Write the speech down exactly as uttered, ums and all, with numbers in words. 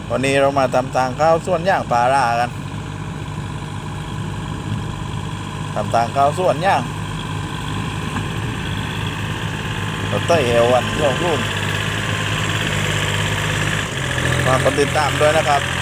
วันนี้เรามาทำทางเข้าส่วนย่างปลารากันทำทางเข้าส่วนย่างเราเต้ยเอวันช่วงรุ่นฝากกดติดตามด้วยนะครับ